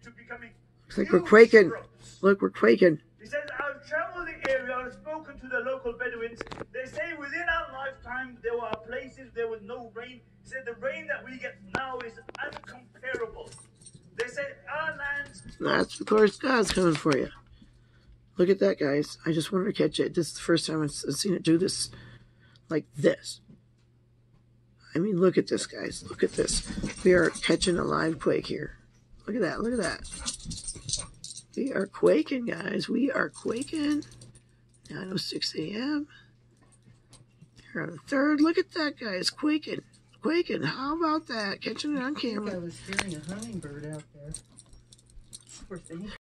to becoming. Looks like we're quaking. Look, we're quaking. He says, I've traveled the area, I've spoken to the local Bedouins. They say within our lifetime there were places there was no rain. He said the rain that we get now is uncomparable. They say our lands. That's of course God's coming for you. Look at that, guys. I just wanted to catch it. This is the first time I've seen it do this like this. I mean, look at this, guys. Look at this. We are catching a live quake here. Look at that. Look at that. We are quaking, guys. We are quaking. 9:06 a.m. Here on the 3rd. Look at that, guys. Quaking. Quaking. How about that? Catching it on camera. I was hearing a hummingbird out there. Of course,